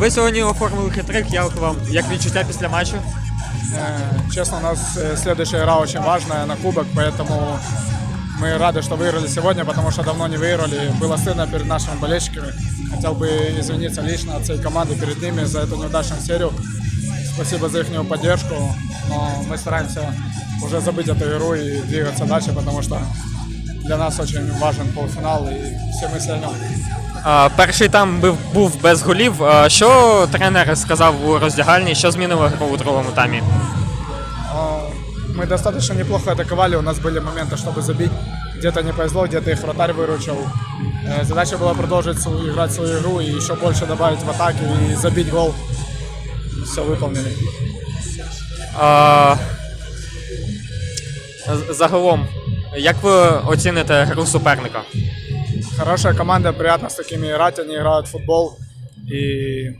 Ви сьогодні оформили хитрик, як відчуття після матчу? Честно, у нас следующая игра очень важная на кубок, поэтому мы рады, что выиграли сегодня, потому что давно не выиграли. Было стыдно перед нашими болельщиками. Хотел бы извиниться лично от всей команды перед ними за эту неудачную серию. Спасибо за их поддержку, но мы стараемся уже забыть эту игру и двигаться дальше, потому что для нас очень важен полуфинал и все мысли о нем. Перший там був без голів. Що тренер сказав у роздягальні, що змінило гру у другому таймі? Мы достаточно неплохо атаковали, у нас были моменты, чтобы забить. Где-то не повезло, где-то их вратарь выручил. Задача была продолжить играть свою игру и еще больше добавить в атаке и забить гол. Все выполнили. Загалом, як ви оціните гру суперника? Хорошая команда, приятно с такими играть, они играют в футбол. И